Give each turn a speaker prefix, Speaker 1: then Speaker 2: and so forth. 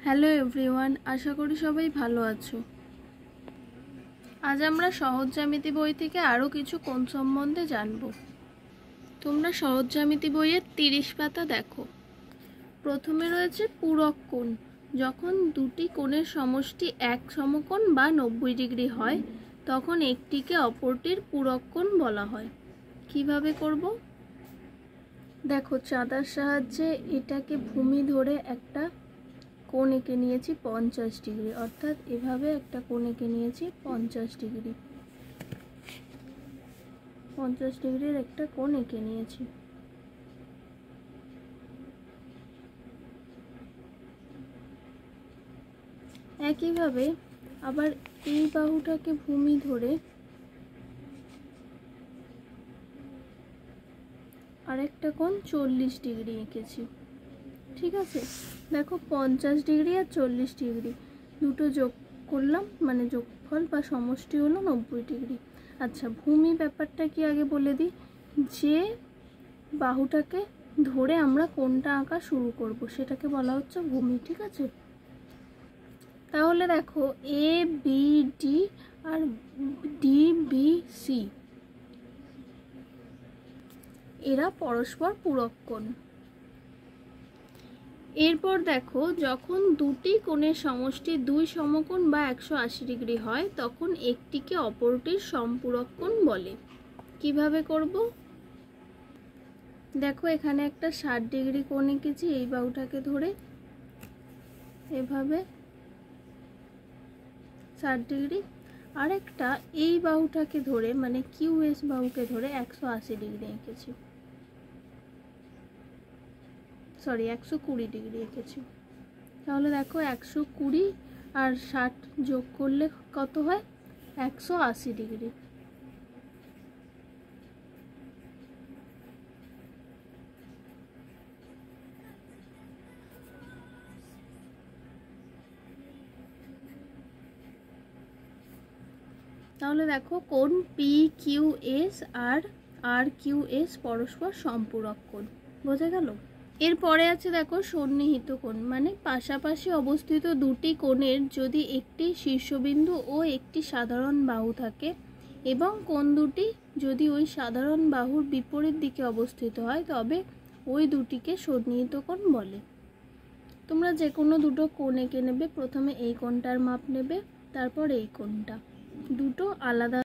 Speaker 1: Hello everyone, আশা করি সবাই ভালো আছো। আজ আমরা সহজ জ্যামিতি বই থেকে আরও কিছু কোণ সম্বন্ধে জানব। তোমরা সহজ জ্যামিতি বইয়ের 30 পাতা দেখো। প্রথমে রয়েছে পূরক কোণ। যখন দুটি কোণের সমষ্টি এক সমকোণ বা 90 ডিগ্রি হয় তখন একটিকে অপরটির পূরক কোণ বলা হয়। কিভাবে করব? দেখো, চাঁদার সাহায্যে এটাকে ভূমি ধরে একটা কোণ এঁকে নিয়েছি 50 ডিগ্রি, অর্থাৎ এভাবে একটা কোণ এঁকে নিয়েছি 50 ডিগ্রি। 50 ডিগ্রির একটা কোণ এঁকে নিয়েছি। একইভাবে আবার এই বাহুটাকে ভূমি ধরে আরেকটা কোণ 40 ডিগ্রি এঁকেছি। ঠিক আছে, দেখো 50 ডিগ্রি আর 40 ডিগ্রি দুটো যোগ করলাম, মানে যোগফল বা সমষ্টি হলো 90 ডিগ্রি। আচ্ছা, ভূমি ব্যাপারটা কি আগে বলে দিই। যে বাহুটাকে ধরে আমরা কোণটা আঁকা শুরু করব সেটাকে বলা হচ্ছে ভূমি। ঠিক আছে, তাহলে দেখো এ বি ডি আর ডি বি সি এরা পরস্পর পূরক কোণ। এরপর দেখো, যখন দুটি কোণের সমষ্টি দুই সমকোণ বা 180 ডিগ্রি হয় তখন একটিকে অপরটির সম্পূরক কোণ বলে। কিভাবে করব? দেখো, এখানে একটা 60 ডিগ্রি কোণ এঁকেছি এই বাহুটাকে ধরে, এভাবে 60 ডিগ্রি। আরেকটা এই বাহুটাকে ধরে, মানে কিউএস বাহুকে ধরে 180 ডিগ্রি এঁকেছি, সরি 120 ডিগ্রি এঁকেছি। তাহলে দেখো 120 আর 60 যোগ করলে কত হয়? 180 ডিগ্রি। তাহলে দেখো, কোণ পি কিউ এস আর আর কিউ এস পরস্পর সম্পূরক কোণ। বোঝা গেল? এরপরে আছে দেখো সন্নিহিত কোণ, মানে পাশাপাশি অবস্থিত দুটি কোণের যদি একটি শীর্ষবিন্দু ও একটি সাধারণ বাহু থাকে এবং কোণ দুটি যদি ওই সাধারণ বাহুর বিপরীত দিকে অবস্থিত হয় তবে ওই দুটিকে সন্নিহিত কোণ বলে। তোমরা যে কোনো দুটো কোণ এঁকে নেবে। প্রথমে এই কোণটার মাপ নেবে, তারপর এই কোণটা, দুটো আলাদা